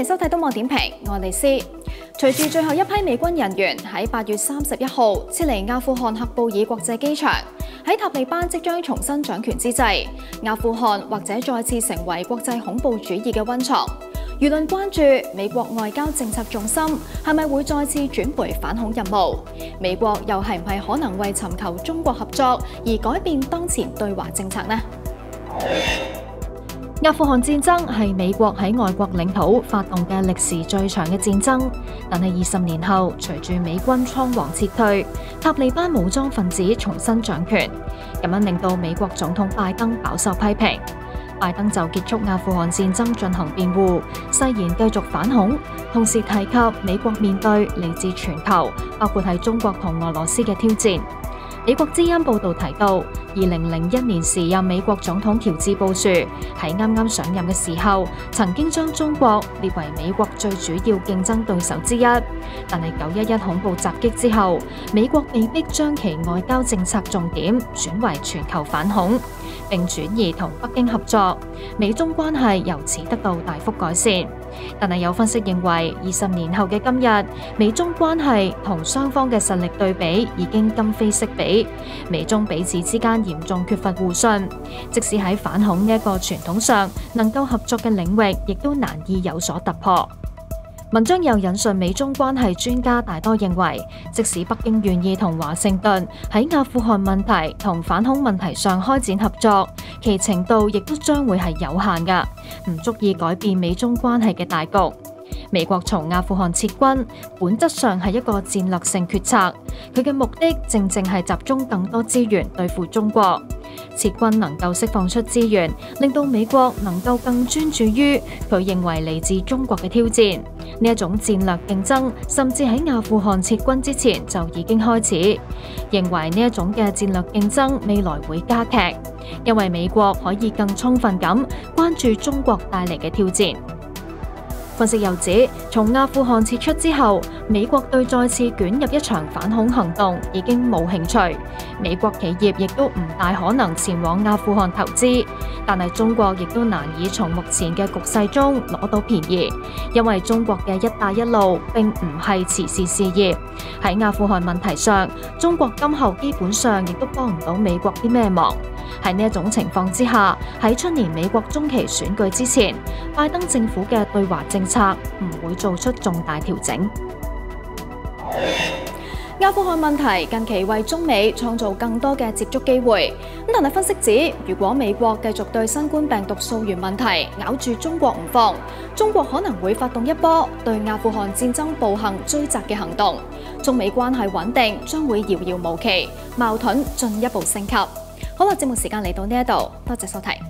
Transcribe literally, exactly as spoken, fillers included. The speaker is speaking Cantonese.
收睇《東網點評》，我係麗絲。隨住最後一批美軍人員喺八月三十一號撤離阿富汗喀布爾國際機場，喺塔利班即將重新掌權之際，阿富汗或者再次成為國際恐怖主義嘅溫床。輿論關注美國外交政策重心係咪會再次轉回反恐任務？美國又係唔係可能為尋求中國合作而改變當前對華政策呢？阿富汗戰爭係美國喺外國領土發動嘅歷時最長嘅戰爭，但係二十年後，隨住美軍倉皇撤退，塔利班武裝分子重新掌權，咁樣令到美國總統拜登飽受批評。拜登就結束阿富汗戰爭進行辯護，誓言繼續反恐，同時提及美國面對嚟自全球，包括係中國同俄羅斯嘅挑戰。美國之音報道提到，二零零一年時任美國總統喬治布殊喺啱啱上任嘅時候，曾經將中國列為美國最主要競爭對手之一。但係九一一恐怖襲擊之後，美國被迫將其外交政策重點轉為全球反恐，並轉移同北京合作，美中關係由此得到大幅改善。但係有分析認為，二十年後嘅今日，美中關係同雙方嘅實力對比已經今非昔比，美中彼此之間嚴重缺乏互信，即使喺反恐呢一個傳統上能夠合作嘅領域，亦都難以有所突破。文章又引述美中關係專家大多認為，即使北京願意同華盛頓喺阿富汗問題同反恐問題上開展合作，其程度亦都將會係有限㗎，唔足以改變美中關係嘅大局。美國從阿富汗撤軍，本質上係一個戰略性決策，佢嘅目的正正係集中更多資源對付中國。撤軍能夠釋放出資源，令到美國能夠更專注於佢認為嚟自中國嘅挑戰。呢一種戰略競爭，甚至喺阿富汗撤軍之前就已經開始。認為呢一種嘅戰略競爭未來會加劇，因為美國可以更充分咁關注中國帶嚟嘅挑戰。分析又指，從阿富汗撤出之後，美國對再次捲入一場反恐行動已經冇興趣，美國企業亦都唔大可能前往阿富汗投資，但係中國亦都難以從目前嘅局勢中攞到便宜，因為中國嘅一帶一路並唔係慈善事業，喺阿富汗問題上，中國今後基本上亦都幫唔到美國啲咩忙。喺呢一種情況之下，喺出年美國中期選舉之前，拜登政府嘅對華政策唔會做出重大調整。阿富汗問題近期為中美創造更多嘅接觸機會，咁但係分析指，如果美國繼續對新冠病毒溯源問題咬住中國唔放，中國可能會發動一波對阿富汗戰爭暴行追責嘅行動，中美關係穩定將會遙遙無期，矛盾進一步升級。好啦，節目時間嚟到呢一度，多謝收睇。